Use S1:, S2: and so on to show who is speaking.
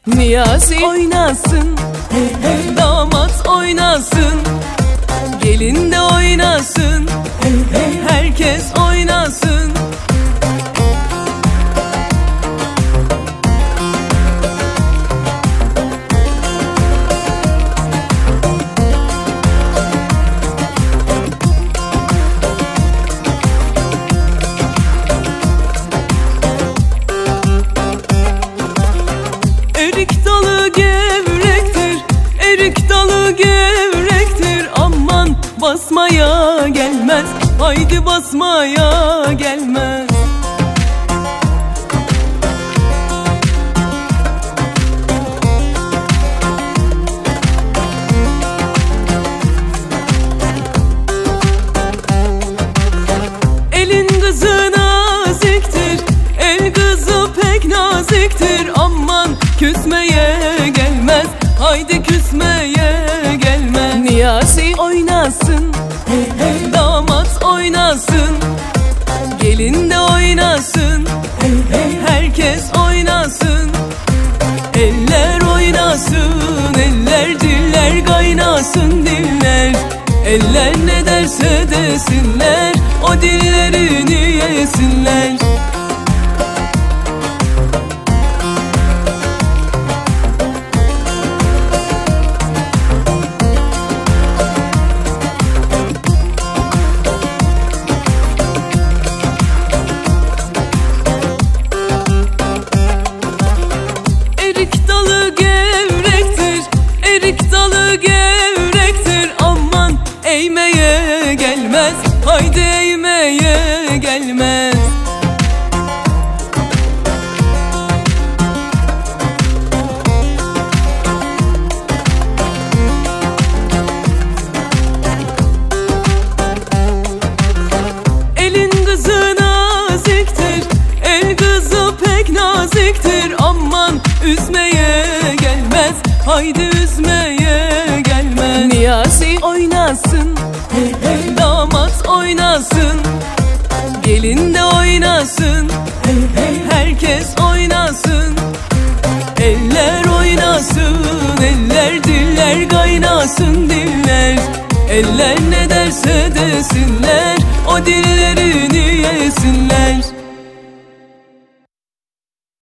S1: Niyazi oynasın, damat oynasın, gelin de oynasın, herkes oynasın. Erik dalı gevrektir, erik dalı gevrektir. Aman basmaya gelmez, haydi basmaya gelmez. Elin kızı naziktir, el kızı pek naziktir. Aman küsmeye gelmez, haydi küsmeye gelmez. Niyazi oynasın, damat oynasın, gelin de oynasın, herkes oynasın. Eller oynasın, eller diller kaynasın diller. Eller ne derse desinler, o dillerini yesinler. Erik dalı gevrektir, erik dalı gevrektir. Aman eğmeye gelmez, haydi eğmeye gelmez. Elin kızı naziktir, el kızı pek naziktir. Aman üzmeye gelmez, haydi üzmeye gelmez. Niyazi oynasın, damat oynasın, gelin de oynasın, herkes oynasın. Eller oynasın, eller diller kaynasın diller. Eller ne derse desinler, o dillerini yesinler.